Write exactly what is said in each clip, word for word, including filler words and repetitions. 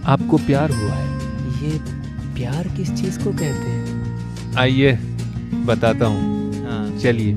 आपको प्यार हुआ है। ये प्यार किस चीज को कहते हैं? आइए बताता हूँ। हाँ चलिए।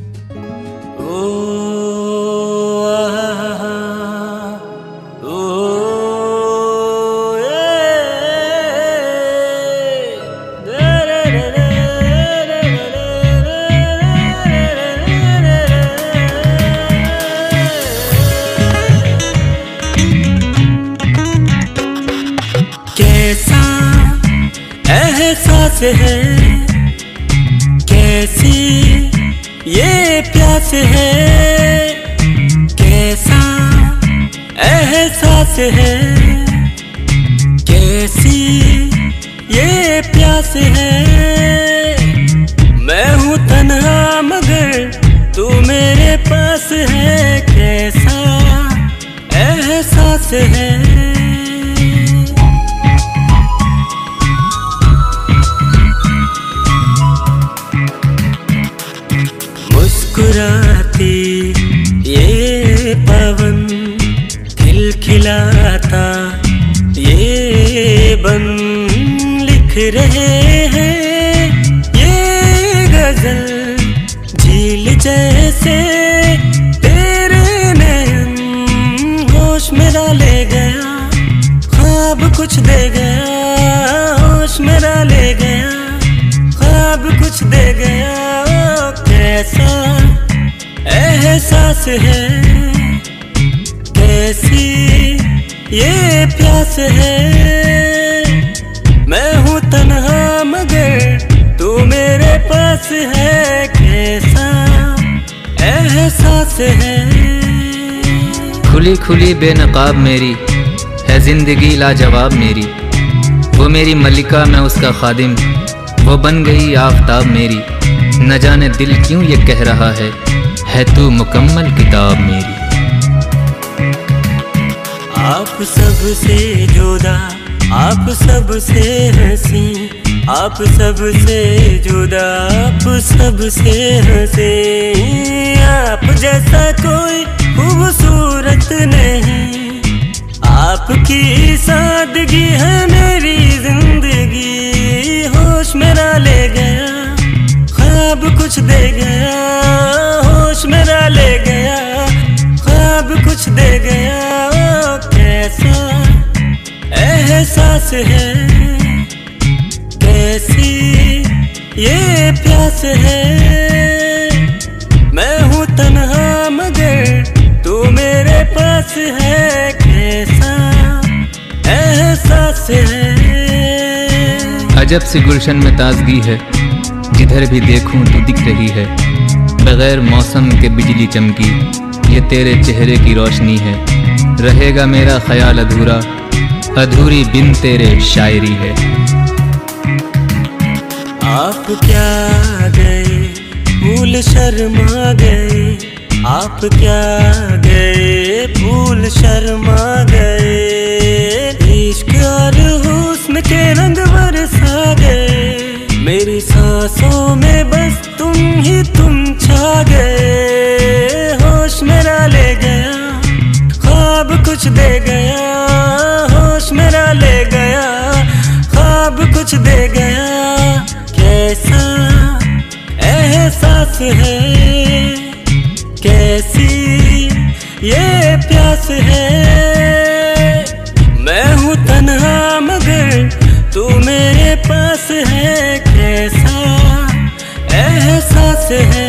कैसा एहसास है, कैसी ये प्यास है, कैसा एहसास है, कैसी ये प्यास है। मैं हूँ तन्हा मगर तू मेरे पास है, कैसा एहसास है। मुस्कुराती ये पवन, खिलखिलाता ये बन, लिख रहे हैं ये गजल झील जैसे तेरे नयन। होश मेरा ले गया, ख्वाब कुछ दे गया, होश मेरा ले गया, ख्वाब कुछ दे गया। कैसा एहसास है, कैसी ये प्यास है। मैं हूँ तन्हा मगर तू मेरे पास है, कैसा एहसास है। खुली खुली बेनकाब मेरी है जिंदगी लाजवाब मेरी, वो मेरी मलिका मैं उसका खादिम, वो बन गई आफताब मेरी। न जाने दिल क्यों ये कह रहा है, है तू मुकम्मल किताब मेरी। आप सबसे जुदा, आप सबसे हंसी, आप सबसे जुदा, आप सबसे हंसी। आप जैसा कोई खूबसूरत नहीं, आपकी सादगी है मेरी जिंदगी। होश मेरा ले गया, ख्वाब कुछ दे गया, होश मेरा ले गया, ख्वाब कुछ दे गया। ओ कैसा एहसास है, कैसी ये प्यास है। मैं हूँ तन्हा मगर तू मेरे पास है, कैसा एहसास है। अजब सी गुलशन में ताजगी है, जिधर भी देखूं तू दिख रही है। बगैर मौसम के बिजली चमकी, ये तेरे चेहरे की रोशनी है। रहेगा मेरा ख्याल अधूरा, अधूरी बिन तेरे शायरी है। आप क्या गए फूल शर्मा गए, आप क्या गए फूल शर्मा गए। इश्क और हुस्न के रंग बरसा गए, मेरी सांसों में बस तुम ही तुम छा गए। होश मेरा ले गया, ख्वाब कुछ दे गया, होश मेरा ले गया, ख्वाब कुछ दे गया। कैसा एहसास है, कैसी ये प्यास है। मैं हूँ तन्हा मगर तू मेरे पास है, कैसा एहसास है।